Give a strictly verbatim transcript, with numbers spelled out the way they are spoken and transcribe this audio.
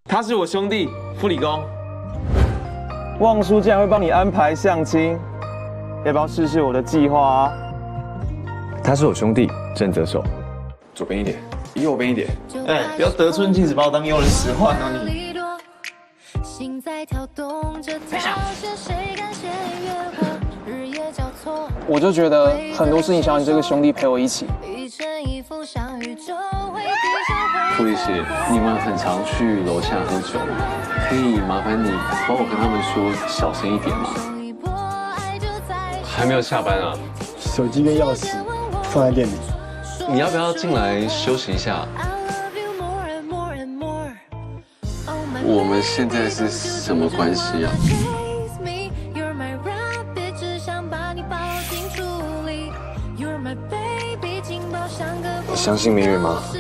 他是我兄弟，傅理工。 旺叔竟然会帮你安排相亲，要不要试试我的计划啊？ 他是我兄弟，郑泽手。左边一点，右边一点。 哎，不要得寸进尺，把我当诱人使唤哦你。 等一下。 我就觉得很多事情想要你这个兄弟陪我一起。 傅律师，你们很常去楼下喝酒吗？可以麻烦你帮我跟他们说小声一点吗？还没有下班啊？ 手机跟钥匙放在店里。 你要不要进来休息一下？我们现在是什么关系啊？相信命运吗？